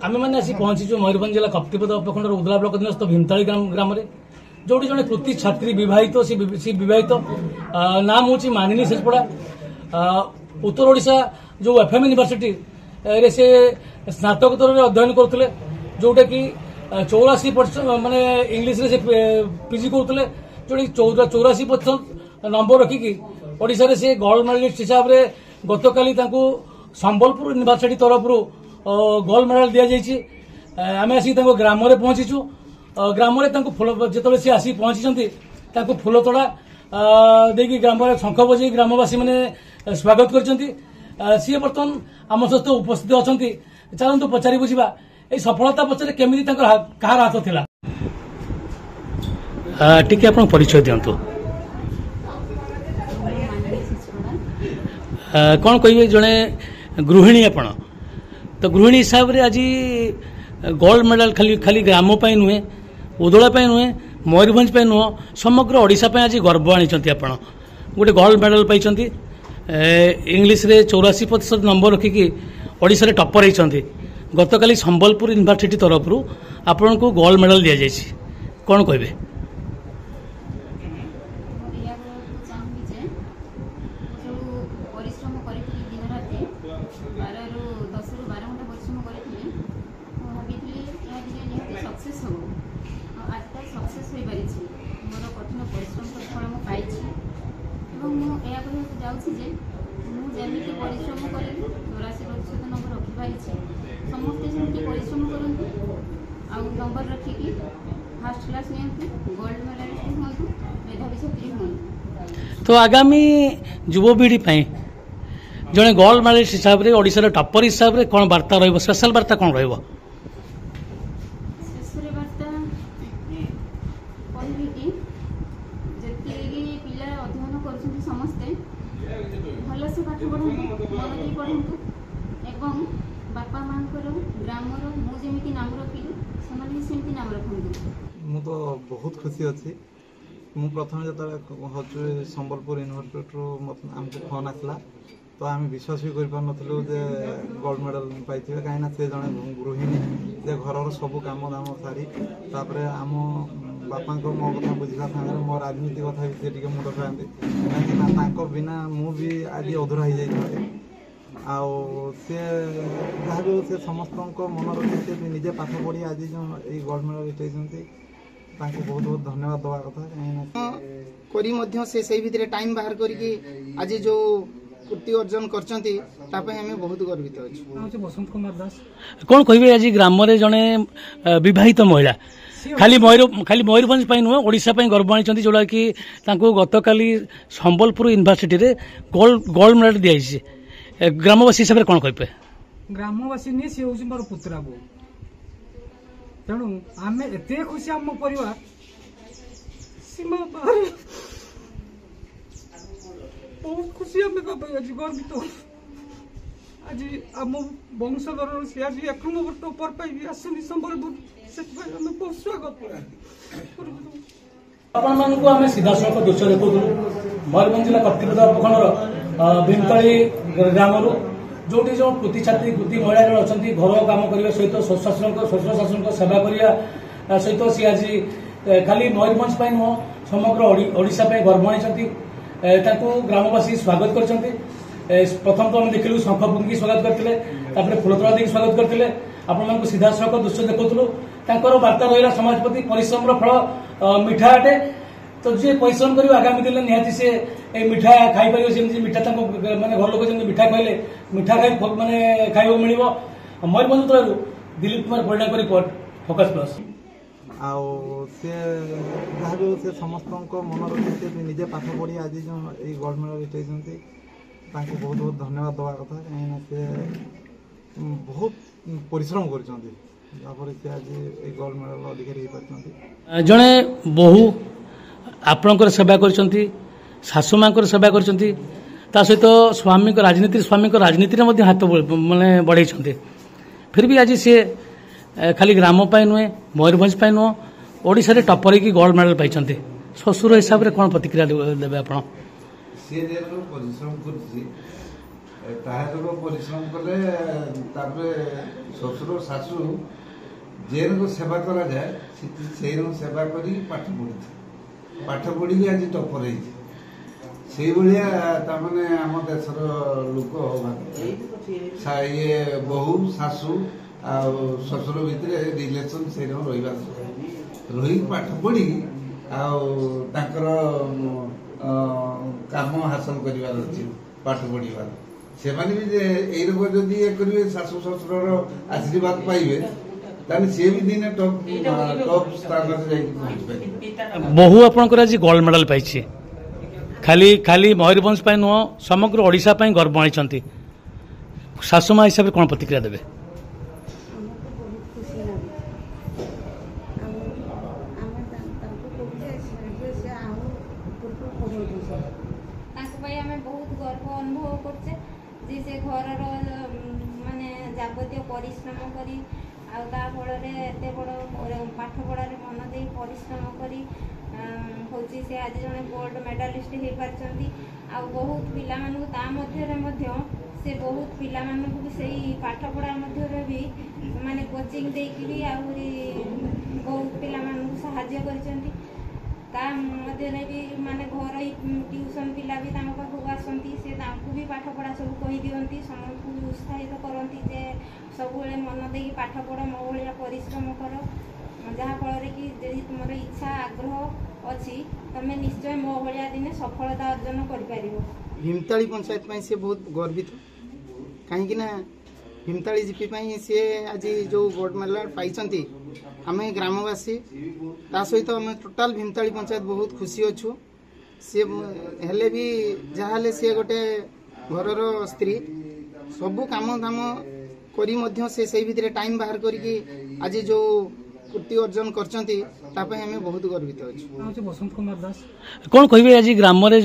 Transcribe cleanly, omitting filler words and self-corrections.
आम मैंने आसी पहुंचीचु मयूरभंज जिला कप्तिपद उपखंडर उदला ब्लॉक अधीनस्थ भीमताली ग्राम में जोटी जड़े कृति छात्री विवाहित सी विवाहित नाम हूँ मानिनी शेषपड़ा उत्तर ओडिशा जो एफएम यूनिवर्सिटी रे से स्नातकोत्तर अध्ययन करते जोटा कि 84% माने इंग्लिश रे से पीजी करते जो 84% नंबर रखिकी ओडिशा रे से गोल्ड मेडलिस्ट हिसाब से गतकाली संबलपुर यूनिवर्सिटी तरफ गोल्ड मेडल दि जाइए। आम आसिक ग्राम में पहुंचीचु ग्राम में फूल जो सी आसिक पहुंची फूल तोड़ा देखिए ग्राम में शंख बजे ग्रामवासी मैंने स्वागत कर सी बर्तमान आम सहित उपस्थित अच्छा चलते पचारि बुझा ये सफलता पचर केमी कहार हाथ था टी आप परिचय दिंतु कौन कहे जड़े गृहिणी आपण तो गृहिणी हिसाब से आज गोल्ड मेडल खाली खाली ग्राम नुहे उदला नुहे मयूरभंज नुह समग्र ओडिशा आज गर्व आनी आपण गोटे गोल्ड मेडल पाई इंग्लिश रे 84% नंबर रखिकी ओडिशा रे टॉपर होती गतकाली संबलपुर यूनिवर्सिटी तरफ आपण को गोल्ड मेडल दि जाइए कौन कहे परिश्रम करी 84% नंबर रखिपारी समस्ते सेमती परिश्रम करते नंबर रखिकी फर्स्ट क्लास नियंतु गोल्ड मेडलिस्ट हूँ मेधावी छात्री हूँ। तो आगामी युवपीढ़ी जड़े गोल्ड मेडलिस्ट हिसाब से ओडिशा टॉपर हिसाब से कौन वार्ता रही स्पेशल वार्ता कौन रही भलसे पाठ पढ़ु मन दे पढ़ु एवं बापा माँ ग्रामर मुझे नाम रखी से नाम रखु। मु तो बहुत खुशी अच्छी मु प्रथम जो संबलपुर यूनिवर्सिटी आमको फोन आसला तो आम विश्वास भी कर गोल्ड मेडल पाई कहीं से जड़े गृहिणी से घर सब कम दाम सारी तापर आम बापा को मो कथा बुझा सागर मो राजनीति कथा भी सी मुंड खाते कहीं बिना मु भी आज अधूरा हो जाए जहाँ भी से समस्त मन रखी निजे पाठ पढ़ी आज जो ये गोल्ड मेडल बहुत बहुत धन्यवाद दवा कथा करी से भितर टाइम बाहर करके आज जो कृति अर्जन करछंती तापे हमें बहुत गर्वित अछि। बसंत कुमार दास कौन कहिबे आज ग्राम रे जने विवाहित महिला खाली मयूरभंज नुहे ओडिशा गर्व आनी जोड़ा कि गतकाली संबलपुर यूनिवर्सिटी रे गोल्ड मेडल दि जाइए ग्रामवासी हिसाब से कौन कहे ग्रामवासी नहीं सी हूँ मोर पुत्रा बो तेणु आम एत खुशी आम परिवार सीमा बाहर बहुत खुशी आम आज गर्वित आज आम वंशधर से आज 1 नंबर टॉपर पाई आसनी संबलपुर से बहुत स्वागत आपको आम सीधा सड़क दृश्य देखु मयूरभंज जिला कप्तिपद उपखंडर भीमताली ग्राम जोटी जो कृति छात्री कृति महिला जन अच्छा घर कम करने सहित শ্বশুর शासन सेवा करने सहित सी आज खाली मयूरभंज नुह समग्र ओडिशा गर्व आनी ग्रामवासी स्वागत कर प्रथम तो आम देखिलु शंख फुंकी स्वागत करते फूलतोड़ा देकी स्वागत करते आपण सीधा सड़क दृश्य देखुलु वार्ता रहा समाज प्रति परिश्रम फल मिठा अटे तो जी परिश्रम कर आगामी दिन निहाती से मिठा खाई पार मिठा माने घर लोग जमी मिठा कहले मिठा खाई माने खाइबा मिलिबो मयूरभंज तरह दिलीप कुमार परिणाम रिपोर्ट फोकस प्लस जहाँ भी से समस्त मन रखी निजे पाठ पढ़ी आज जो ये गोल्ड मेडल बहुत बहुत धन्यवाद दवा कथा कहीं से बहुत परिश्रम कर आज ये गोल्ड मेडल अधिकारी हो पार्टी जड़े बहु आपणकर सेवा कर शाशु माँ सेवा कर सहित स्वामी राजनीति में हाथ माने बढ़े फिर भी आज सी खाली ग्राम नुहे मयूरभंज नुह ओडिशा रे टॉपर की गोल्ड मेडल पाई ससुर हिसाब से कौन प्रतिक्रिया देवे आप परिश्रम कर ତାହା ପରିଶ୍ରମ କଲେ ତାପରେ ଶ୍ୱଶୁର ଶାଶୁ ଯେରକ ସେବା କରାଯାଏ ସେଇରକ ସେବା କରି ପାଠ ପଢିଛି, ପାଠ ପଢିକି ଆଜି ଟପର ହେଇଛି। ସେଇଭଳିଆ ତାମାନେ ଆମ ଦେଶର ଲୋକ ଇଏ ବୋହୂ ଶାଶୁ ଆଉ ଶ୍ୱଶୁର ଭିତରେ ରିଲେସନ ସେଇରକମ ରହିବା ରହିକି ପାଠ ପଢିକି ଆଉ ତାଙ୍କର କାମ ହାସଲ କରିବାର ଅଛି, ପାଠ ପଢିବାର। ସେମାନେ ବି ଏଇ ରୋଗ ଯଦି ଇଏ କରିବେ ଶାଶୁ ଶ୍ୱଶୁରର ଆଶୀର୍ବାଦ ପାଇବେ ତାହେଲେ ସିଏ ବି ଦିନେ ଟପ୍ ସ୍ଥାନରେ ଯାଇକି ପହଞ୍ଚିପାରିବେ। ବୋହୂ ଆପଣଙ୍କର ଆଜି ଗୋଲ୍ଡ ମେଡାଲ ପାଇଛି, ଖାଲି ମୟୂରଭଞ୍ଜ ପାଇଁ ନୁହଁ ସମଗ୍ର ଓଡ଼ିଶା ପାଇଁ ଗର୍ବ ଆଣିଛନ୍ତି। ଶାଶୁ ମା ହିସାବରେ କ'ଣ ପ୍ରତିକ୍ରିୟା ଦେବେ? ତାଙ୍କ ପାଇଁ ଆମେ ବହୁତ ଗର୍ବ ଅନୁଭବ କରୁଛେ ଯେ ସେ ଘରର ମାନେ ଯାବତୀୟ ପରିଶ୍ରମ କରି ଆଉ ତା ଫଳରେ ଏତେ ବଡ଼ ପାଠ ପଢ଼ାରେ ମନ ଦେଇ ପରିଶ୍ରମ କରି ହେଉଛି ସେ ଆଜି ଜଣେ ଗୋଲ୍ଡ ମେଡାଲିଷ୍ଟ ହେଇପାରିଛନ୍ତି। ଆଉ ବହୁତ ପିଲାମାନଙ୍କୁ ତା ମଧ୍ୟରେ ମଧ୍ୟ ସେ ବହୁତ ପିଲାମାନଙ୍କୁ ବି ସେଇ ପାଠପଢ଼ା ମଧ୍ୟରେ ବି ମାନେ କୋଚିଂ ଦେଇକି ବି ଆହୁରି ବହୁତ ପିଲାମାନଙ୍କୁ ସାହାଯ୍ୟ କରିଛନ୍ତି। ତା ମଧ୍ୟରେ ବି ମାନେ ଘରୋଇ ଟ୍ୟୁସନ୍ ପିଲା ବି ତାଙ୍କ ପାଖକୁ ଆସନ୍ତି, ସେ ତାଙ୍କୁ ବି ପାଠପଢ଼ା ସବୁ କହିଦିଅନ୍ତି, ସମସ୍ତଙ୍କୁ ଉତ୍ସାହିତ କରନ୍ତି ଯେ ସବୁବେଳେ ମନ ଦେଇକି ପାଠ ପଢ଼, ମୋ ଭଳିଆ ପରିଶ୍ରମ କର, ଯାହାଫଳରେ କି ଯଦି ତୁମର ଇଚ୍ଛା ଆଗ୍ରହ ଅଛି ତମେ ନିଶ୍ଚୟ ମୋ ଭଳିଆ ଦିନେ ସଫଳତା ଅର୍ଜନ କରିପାରିବ। ଭୀମତାଳି ପଞ୍ଚାୟତ ପାଇଁ ସେ ବହୁତ ଗର୍ବିତ, କାହିଁକି ନା ଭୀମତାଳି ଜିପି ପାଇଁ ସେ ଆଜି ଯେଉଁ ଗୋଲ୍ଡ ମେଡାଲ ପାଇଛନ୍ତି ଆମେ ଗ୍ରାମବାସୀ ତା ସହିତ ଆମେ ଟୋଟାଲ ଭୀମତାଳି ପଞ୍ଚାୟତ ବହୁତ ଖୁସି ଅଛୁ। ସିଏ ହେଲେ ବି ଯାହାହେଲେ ସିଏ ଗୋଟେ ଘରର ସ୍ତ୍ରୀ, ସବୁ କାମ ଦାମ କରି ମଧ୍ୟ ସେ ସେଇ ଭିତରେ ଟାଇମ୍ ବାହାର କରିକି ଆଜି ଯେଉଁ କୃତି ଅର୍ଜନ କରିଛନ୍ତି ତା ପାଇଁ ଆମେ ବହୁତ ଗର୍ବିତ ଅଛୁ। କ'ଣ କହିବେ ଆଜି ଗ୍ରାମରେ